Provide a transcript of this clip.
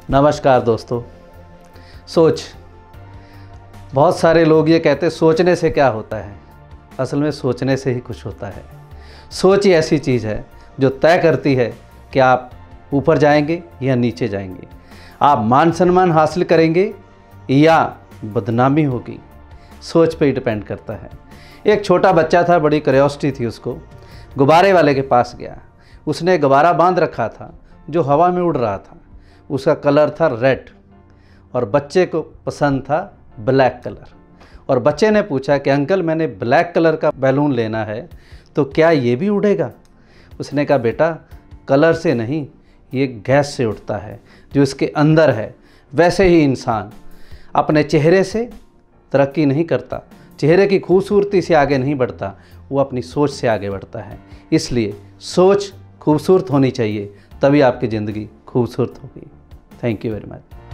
नमस्कार दोस्तों। सोच, बहुत सारे लोग ये कहते सोचने से क्या होता है। असल में सोचने से ही कुछ होता है। सोच ही ऐसी चीज़ है जो तय करती है कि आप ऊपर जाएंगे या नीचे जाएंगे, आप मान सम्मान हासिल करेंगे या बदनामी होगी। सोच पे ही डिपेंड करता है। एक छोटा बच्चा था, बड़ी क्यूरियोसिटी थी उसको, गुब्बारे वाले के पास गया। उसने गुब्बारा बांध रखा था जो हवा में उड़ रहा था। उसका कलर था रेड और बच्चे को पसंद था ब्लैक कलर। और बच्चे ने पूछा कि अंकल, मैंने ब्लैक कलर का बैलून लेना है, तो क्या ये भी उड़ेगा? उसने कहा, बेटा कलर से नहीं, ये गैस से उड़ता है जो इसके अंदर है। वैसे ही इंसान अपने चेहरे से तरक्की नहीं करता, चेहरे की खूबसूरती से आगे नहीं बढ़ता, वो अपनी सोच से आगे बढ़ता है। इसलिए सोच खूबसूरत होनी चाहिए, तभी आपकी ज़िंदगी खूबसूरत होगी। Thank you very much.